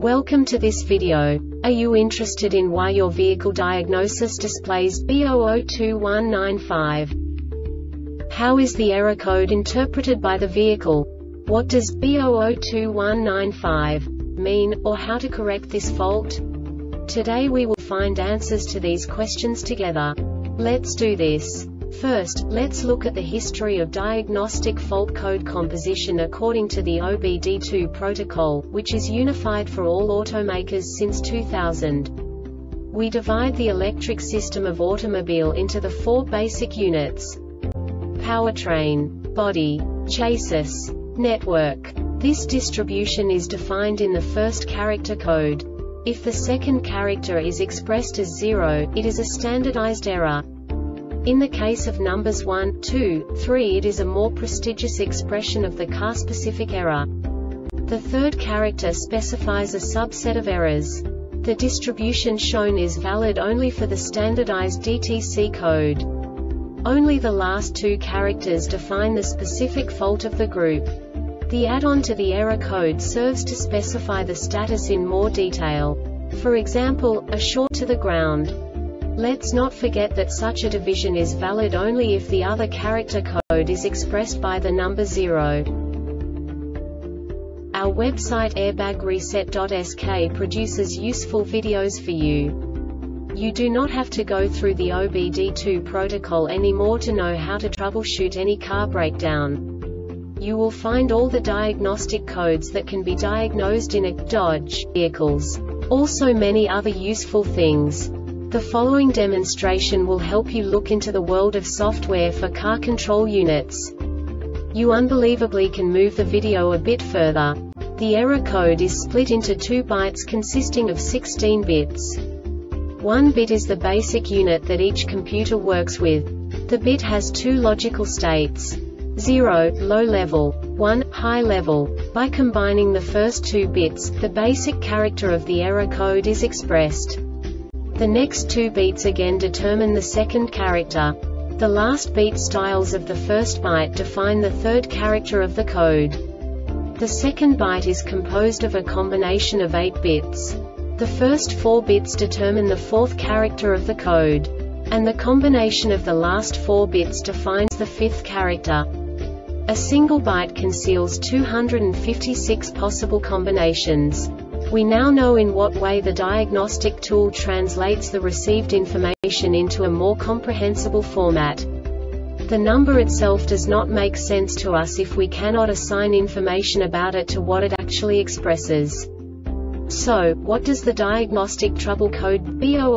Welcome to this video. Are you interested in why your vehicle diagnosis displays B002195? How is the error code interpreted by the vehicle? What does B002195 mean, or how to correct this fault? Today we will find answers to these questions together. Let's do this. First, let's look at the history of diagnostic fault code composition according to the OBD2 protocol, which is unified for all automakers since 2000. We divide the electric system of automobile into the four basic units: powertrain, body, chassis, network. This distribution is defined in the first character code. If the second character is expressed as 0, it is a standardized error. In the case of numbers 1, 2, 3, it is a more prestigious expression of the car-specific error. The third character specifies a subset of errors. The distribution shown is valid only for the standardized DTC code. Only the last two characters define the specific fault of the group. The add-on to the error code serves to specify the status in more detail. For example, a short to the ground. Let's not forget that such a division is valid only if the other character code is expressed by the number 0. Our website airbagreset.sk produces useful videos for you. You do not have to go through the OBD2 protocol anymore to know how to troubleshoot any car breakdown. You will find all the diagnostic codes that can be diagnosed in a Dodge vehicles. Also many other useful things. The following demonstration will help you look into the world of software for car control units. You unbelievably can move the video a bit further. The error code is split into 2 bytes consisting of 16 bits. 1 bit is the basic unit that each computer works with. The bit has 2 logical states: 0, low level, 1, high level. By combining the first 2 bits, the basic character of the error code is expressed. The next 2 beats again determine the second character. The last beat styles of the first byte define the third character of the code. The second byte is composed of a combination of 8 bits. The first 4 bits determine the fourth character of the code. And the combination of the last 4 bits defines the fifth character. A single byte conceals 256 possible combinations. We now know in what way the diagnostic tool translates the received information into a more comprehensible format. The number itself does not make sense to us if we cannot assign information about it to what it actually expresses. So, what does the diagnostic trouble code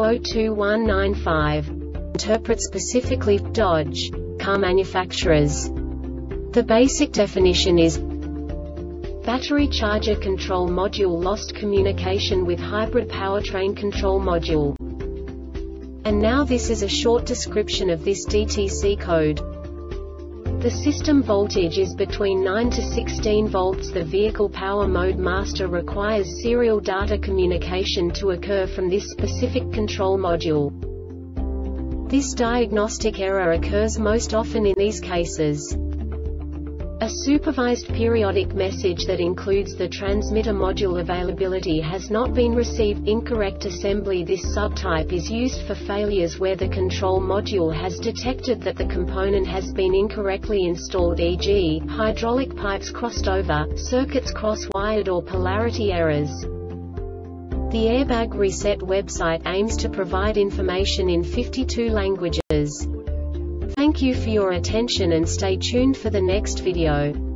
B002195 interpret specifically for Dodge car manufacturers? The basic definition is: battery charger control module lost communication with hybrid powertrain control module. And now this is a short description of this DTC code. The system voltage is between 9 to 16 volts. The vehicle power mode master requires serial data communication to occur from this specific control module. This diagnostic error occurs most often in these cases: a supervised periodic message that includes the transmitter module availability has not been received. Incorrect assembly. This subtype is used for failures where the control module has detected that the component has been incorrectly installed, e.g., hydraulic pipes crossed over, circuits cross-wired, or polarity errors. The Airbag Reset website aims to provide information in 52 languages. Thank you for your attention and stay tuned for the next video.